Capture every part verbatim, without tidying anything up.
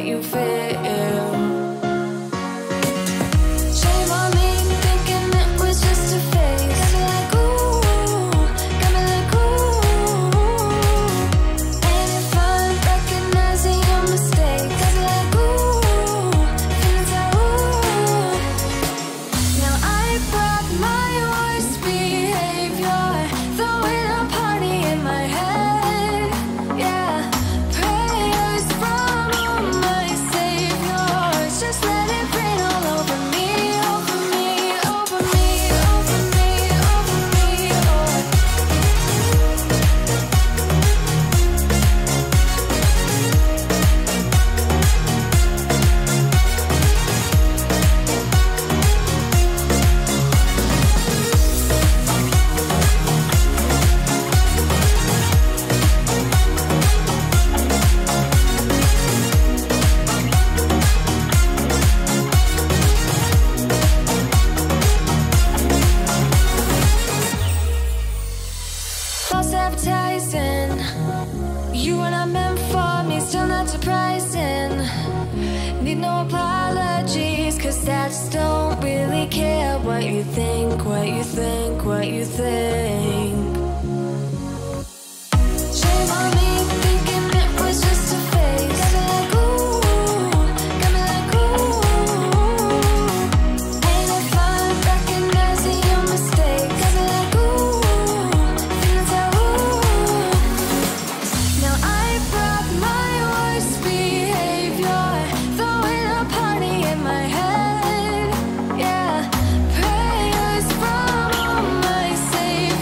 you feel. Shame on me, thinking it was just a phase. Got me like ooh, got me like ooh. And if I'm recognizing your mistakes, got me like ooh, feeling so ooh. Now I brought my worst behavior, throwing a party in my head. Yeah, prayers from all my saviors. Just let it rain all over me, over me, over me, over me, over me. False advertising, you were not meant for me, still not surprising. Need no apologies, cause I just don't really care what you think, what you think, what you think. Shame on me, thinking it was just a phase. Got me like ooh, got me like ooh. And if I'm recognizing your mistakes, got me like ooh, feeling so ooh. Now I brought my worst behavior, throwing a party in my head. Yeah, prayers from all my saviors.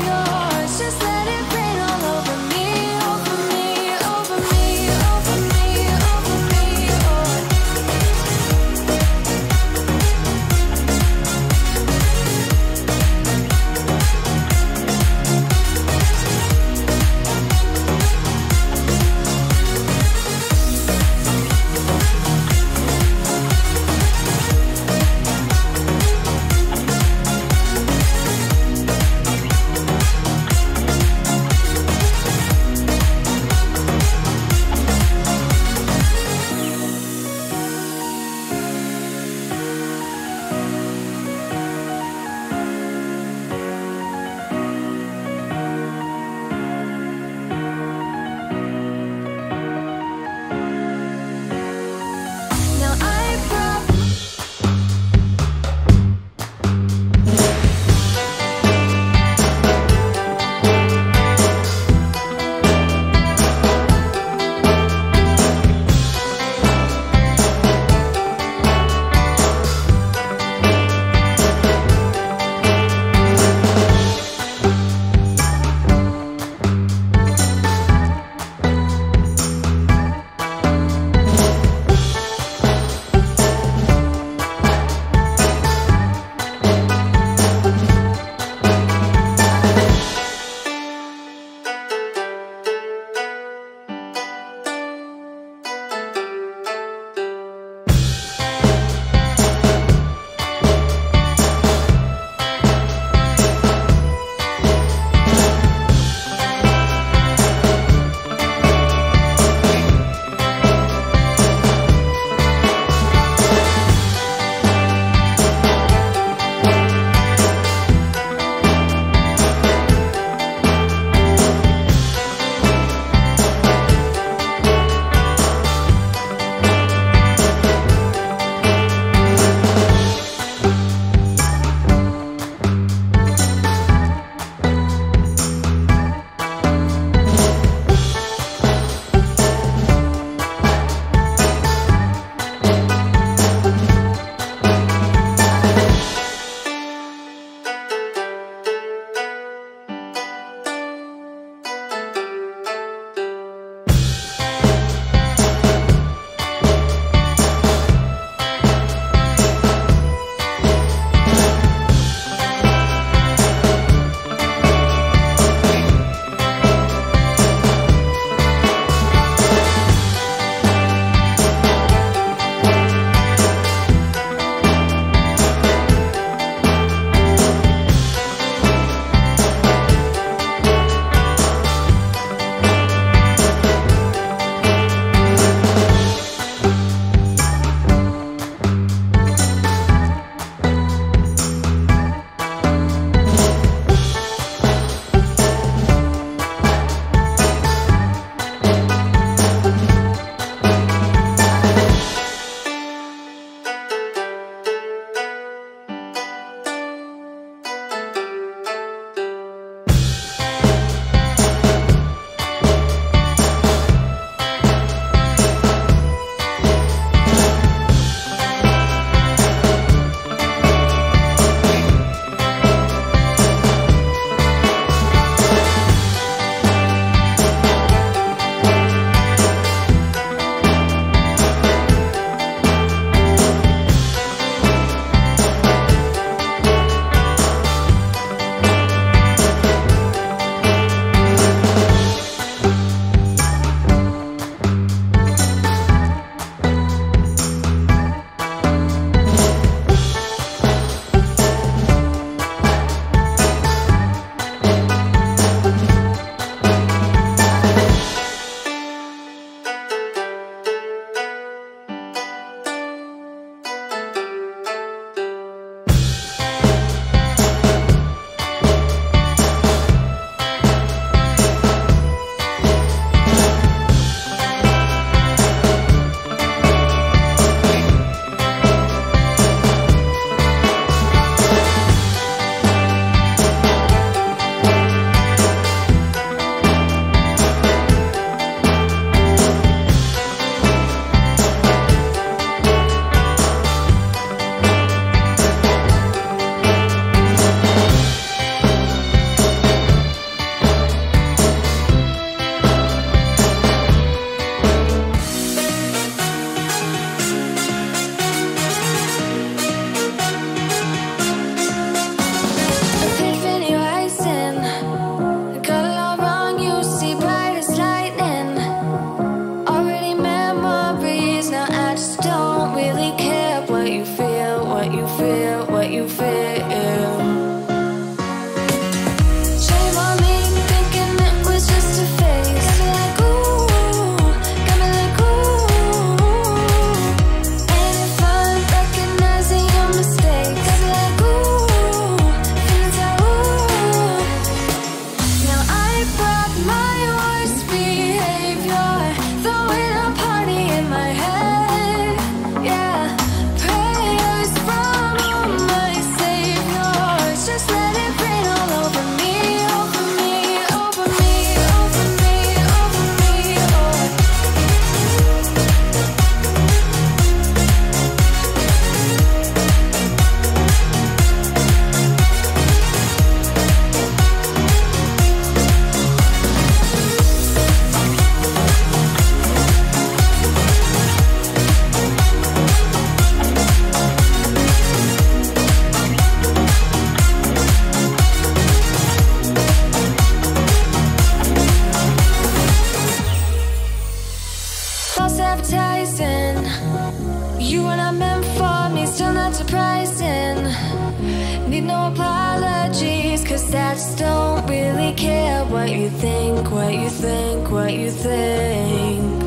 still not surprising. Need no apologies, cause I just don't really care what you think, what you think, what you think.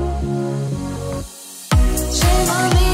Shame on me.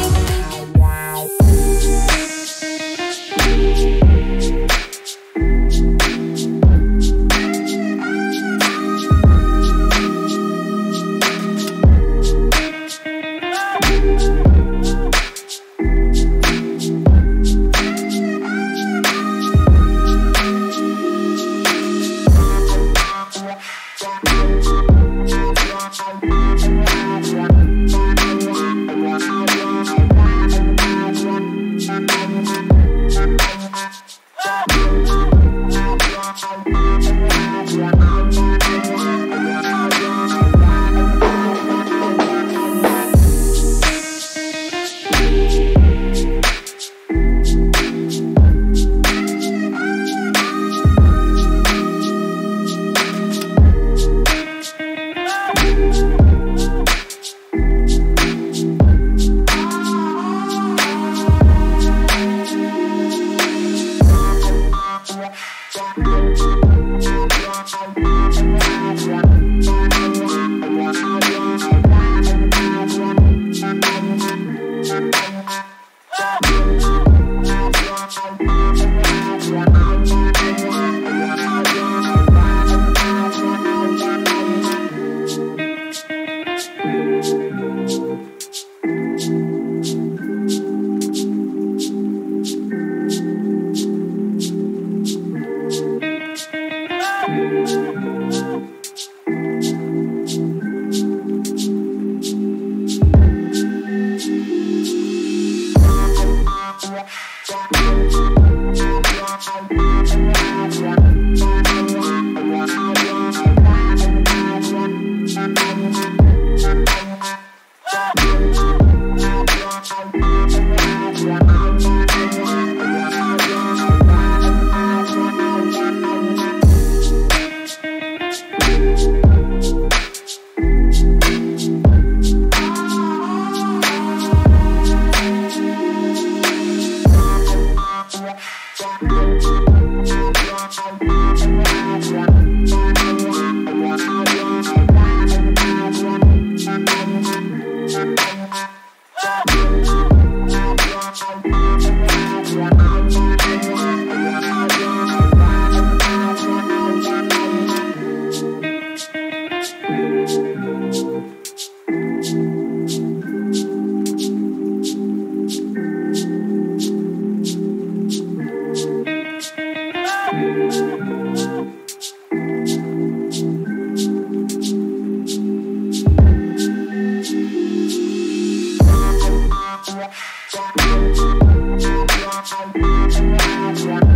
Yeah.